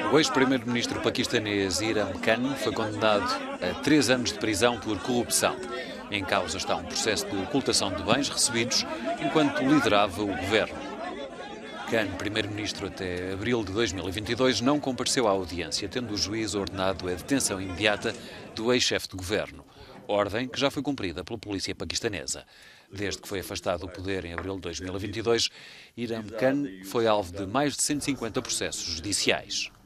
O ex-primeiro-ministro paquistanês Imran Khan foi condenado a 3 anos de prisão por corrupção. Em causa está um processo de ocultação de bens recebidos enquanto liderava o governo. Khan, primeiro-ministro até abril de 2022, não compareceu à audiência, tendo o juiz ordenado a detenção imediata do ex-chefe de governo, ordem que já foi cumprida pela polícia paquistanesa. Desde que foi afastado do poder em abril de 2022, Imran Khan foi alvo de mais de 150 processos judiciais.